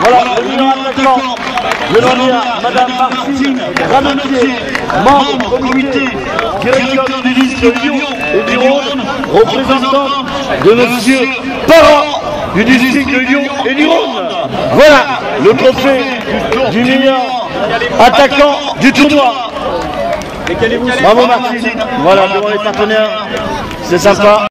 Voilà, le meilleur attaquant. Je dois dire, Madame Martine Rametier, membre du comité directeur des listes de Lyon et du Rhône, représentante de Monsieur Parent du district de Lyon et du Rhône. Voilà le trophée du meilleur attaquant du tournoi. Bravo Martine. Voilà, devant les partenaires, c'est sympa.